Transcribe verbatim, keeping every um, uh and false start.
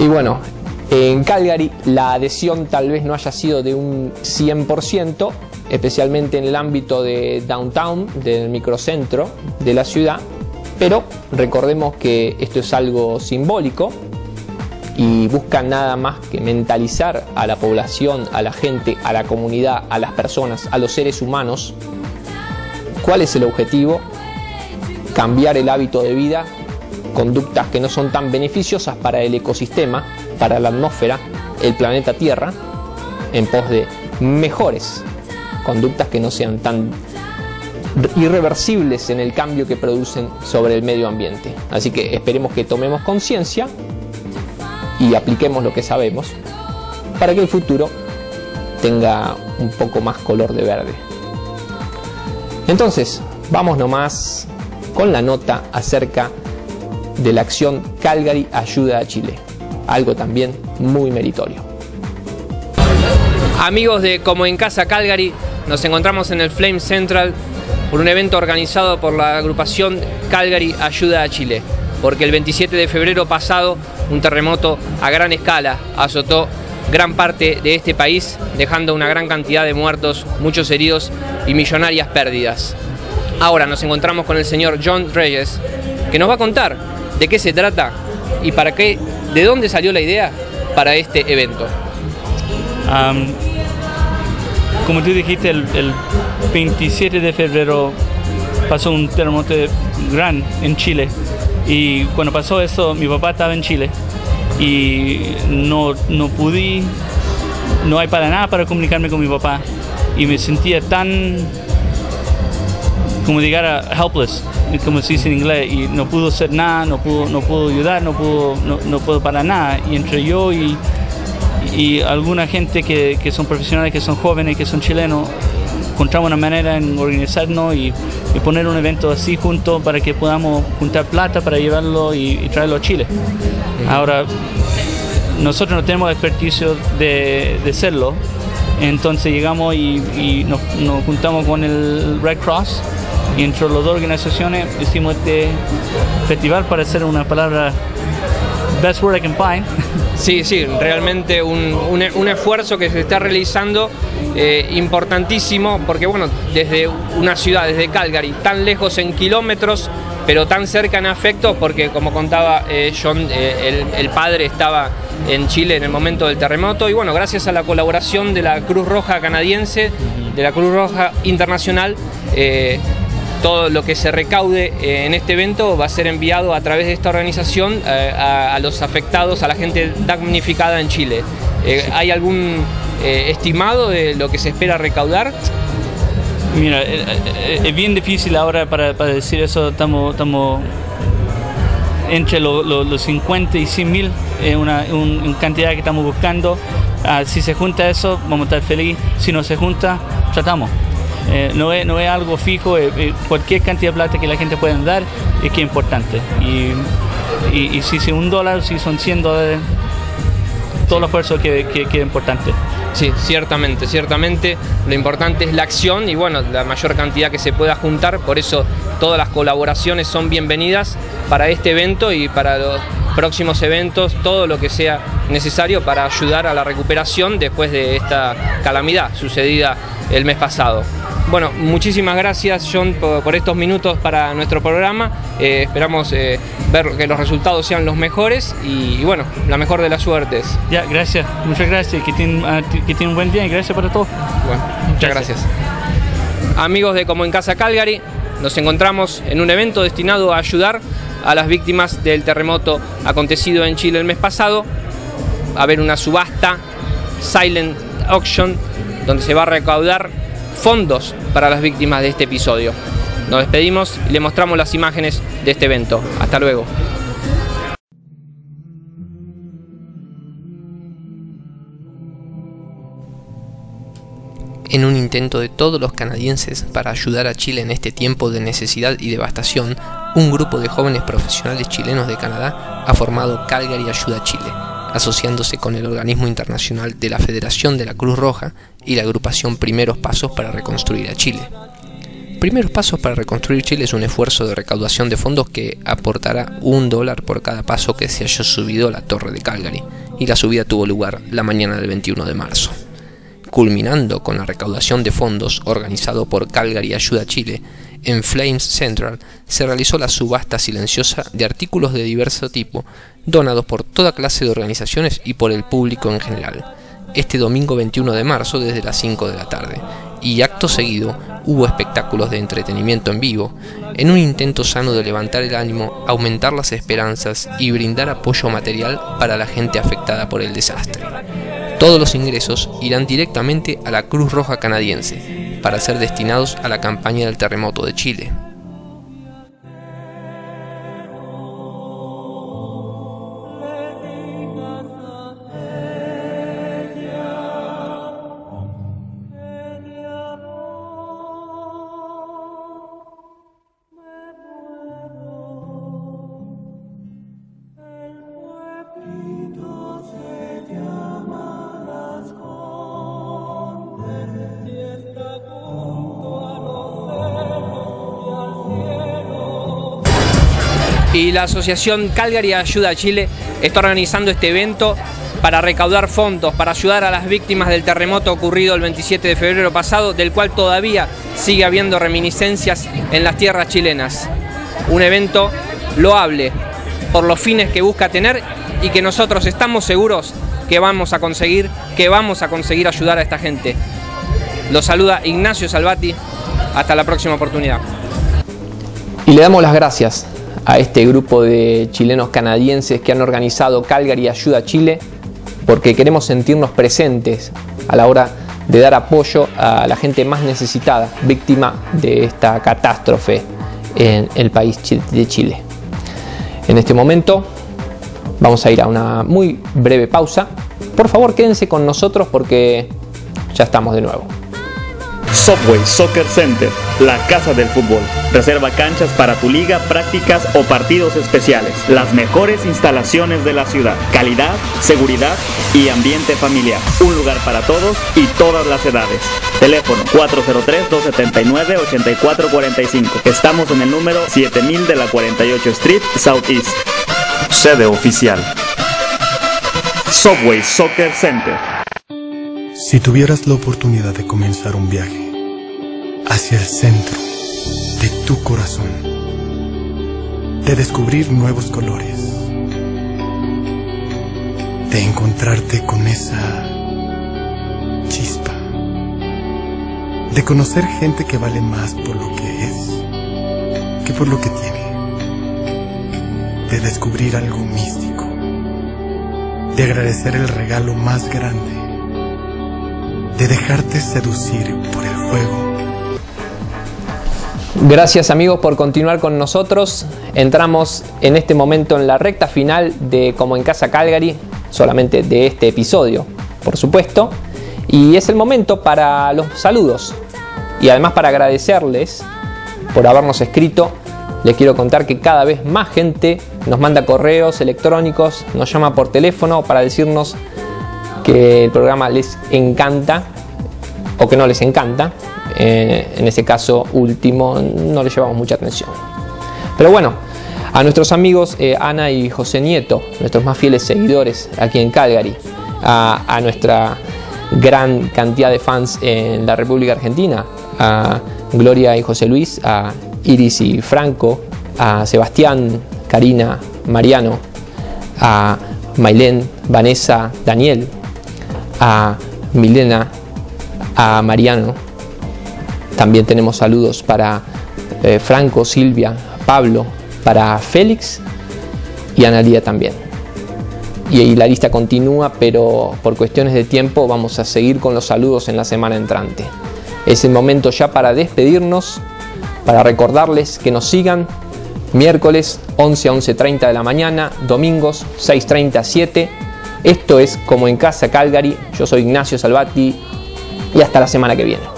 Y bueno, en Calgary la adhesión tal vez no haya sido de un cien por ciento, especialmente en el ámbito de downtown, del microcentro de la ciudad, pero recordemos que esto es algo simbólico y busca nada más que mentalizar a la población, a la gente, a la comunidad, a las personas, a los seres humanos. ¿Cuál es el objetivo? Cambiar el hábito de vida, conductas que no son tan beneficiosas para el ecosistema, para la atmósfera, el planeta Tierra, en pos de mejores conductas que no sean tan irreversibles en el cambio que producen sobre el medio ambiente. Así que esperemos que tomemos conciencia y apliquemos lo que sabemos para que el futuro tenga un poco más color de verde. Entonces, vamos nomás con la nota acerca de la acción Calgary Ayuda a Chile, algo también muy meritorio. Amigos de Como en Casa Calgary, nos encontramos en el Flame Central por un evento organizado por la agrupación Calgary Ayuda a Chile, porque el veintisiete de febrero pasado un terremoto a gran escala azotó gran parte de este país, dejando una gran cantidad de muertos, muchos heridos y millonarias pérdidas. Ahora nos encontramos con el señor John Reyes, que nos va a contar de qué se trata y para qué, de dónde salió la idea para este evento. Um, como tú dijiste, el, el veintisiete de febrero pasó un terremoto gran en Chile, y cuando pasó eso mi papá estaba en Chile y no, no pude, no hay para nada para comunicarme con mi papá, y me sentía tan, como diga, helpless, como se dice en inglés, y no pudo hacer nada, no pudo, no pudo ayudar, no pudo, no, no puedo para nada. Y entre yo y, y alguna gente que, que son profesionales, que son jóvenes, que son chilenos, encontramos una manera en organizarnos y, y poner un evento así juntos para que podamos juntar plata para llevarlo y, y traerlo a Chile. Ahora, nosotros no tenemos experticio de, de hacerlo, entonces llegamos y, y nos, nos juntamos con el Red Cross, y entre las dos organizaciones hicimos este festival, para hacer una palabra, best word I can find. Sí, sí, realmente un, un, un esfuerzo que se está realizando eh, importantísimo, porque bueno, desde una ciudad, desde Calgary, tan lejos en kilómetros, pero tan cerca en afecto, porque como contaba eh, John, eh, el, el padre estaba en Chile en el momento del terremoto, y bueno, gracias a la colaboración de la Cruz Roja canadiense, de la Cruz Roja internacional, eh, todo lo que se recaude eh, en este evento va a ser enviado a través de esta organización eh, a, a los afectados, a la gente damnificada en Chile. Eh, ¿Hay algún eh, estimado de lo que se espera recaudar? Mira, es, es bien difícil ahora para, para decir eso. Estamos, estamos entre lo, lo, los cincuenta y cien mil, es una, un, una cantidad que estamos buscando. Uh, si se junta eso, vamos a estar felices. Si no se junta, tratamos. Eh, no, es, no es algo fijo, eh, eh, cualquier cantidad de plata que la gente pueda dar es que es importante. Y, y, y si es un dólar, si son cien dólares, todo el esfuerzo que, que, que es importante. Sí, ciertamente, ciertamente. Lo importante es la acción y bueno, la mayor cantidad que se pueda juntar. Por eso todas las colaboraciones son bienvenidas para este evento y para los próximos eventos, todo lo que sea necesario para ayudar a la recuperación después de esta calamidad sucedida el mes pasado. Bueno, muchísimas gracias, John, por, por estos minutos para nuestro programa. Eh, esperamos eh, ver que los resultados sean los mejores y, y bueno, la mejor de las suertes. Ya, gracias, muchas gracias, que tienen, uh, que tienen un buen día y gracias por todo. Bueno, muchas gracias. gracias. Amigos de Como en Casa Calgary, nos encontramos en un evento destinado a ayudar a las víctimas del terremoto acontecido en Chile el mes pasado. Va a haber una subasta, Silent Auction, donde se va a recaudar fondos para las víctimas de este episodio. Nos despedimos y le mostramos las imágenes de este evento. Hasta luego. En un intento de todos los canadienses para ayudar a Chile en este tiempo de necesidad y devastación, un grupo de jóvenes profesionales chilenos de Canadá ha formado Calgary Ayuda a Chile, asociándose con el organismo internacional de la Federación de la Cruz Roja y la agrupación Primeros Pasos para Reconstruir a Chile. primeros pasos para reconstruir Chile es un esfuerzo de recaudación de fondos que aportará un dólar por cada paso que se haya subido a la Torre de Calgary, y la subida tuvo lugar la mañana del veintiuno de marzo. Culminando con la recaudación de fondos organizado por Calgary Ayuda Chile, en Flames Central se realizó la subasta silenciosa de artículos de diverso tipo, donados por toda clase de organizaciones y por el público en general, este domingo veintiuno de marzo desde las cinco de la tarde, y acto seguido hubo espectáculos de entretenimiento en vivo, en un intento sano de levantar el ánimo, aumentar las esperanzas y brindar apoyo material para la gente afectada por el desastre. Todos los ingresos irán directamente a la Cruz Roja Canadiense, para ser destinados a la campaña del terremoto de Chile. Y la asociación Calgary Ayuda Chile está organizando este evento para recaudar fondos, para ayudar a las víctimas del terremoto ocurrido el veintisiete de febrero pasado, del cual todavía sigue habiendo reminiscencias en las tierras chilenas. Un evento loable por los fines que busca tener y que nosotros estamos seguros que vamos a conseguir, que vamos a conseguir ayudar a esta gente. Los saluda Ignacio Salvati. Hasta la próxima oportunidad. Y le damos las gracias a este grupo de chilenos canadienses que han organizado Calgary Ayuda Chile, porque queremos sentirnos presentes a la hora de dar apoyo a la gente más necesitada, víctima de esta catástrofe en el país de Chile. En este momento vamos a ir a una muy breve pausa. Por favor, quédense con nosotros porque ya estamos de nuevo. Subway Soccer Center, la casa del fútbol. Reserva canchas para tu liga, prácticas o partidos especiales. Las mejores instalaciones de la ciudad. Calidad, seguridad y ambiente familiar. Un lugar para todos y todas las edades. Teléfono cuatro cero tres, dos siete nueve, ocho cuatro cuatro cinco. Estamos en el número siete mil de la cuarenta y ocho Street Southeast. Sede oficial: Subway Soccer Center. Si tuvieras la oportunidad de comenzar un viaje hacia el centro de tu corazón, de descubrir nuevos colores, de encontrarte con esa chispa, de conocer gente que vale más por lo que es que por lo que tiene, de descubrir algo místico, de agradecer el regalo más grande, de dejarte seducir por el fuego. Gracias amigos por continuar con nosotros. Entramos en este momento en la recta final de Como en Casa Calgary, solamente de este episodio, por supuesto. Y es el momento para los saludos. Y además para agradecerles por habernos escrito. Les quiero contar que cada vez más gente nos manda correos electrónicos, nos llama por teléfono para decirnos que el programa les encanta o que no les encanta. Eh, en ese caso último no le llevamos mucha atención. Pero bueno, a nuestros amigos eh, Ana y José Nieto, nuestros más fieles seguidores aquí en Calgary, a, a nuestra gran cantidad de fans en la República Argentina, a Gloria y José Luis, a Iris y Franco, a Sebastián, Karina, Mariano, a Mailén, Vanessa, Daniel, a Milena, a Mariano. También tenemos saludos para eh, Franco, Silvia, Pablo, para Félix y Analía también. Y, y la lista continúa, pero por cuestiones de tiempo vamos a seguir con los saludos en la semana entrante. Es el momento ya para despedirnos, para recordarles que nos sigan miércoles once a once treinta de la mañana, domingos seis treinta a siete. Esto es Como en Casa Calgary. Yo soy Ignacio Salvati y hasta la semana que viene.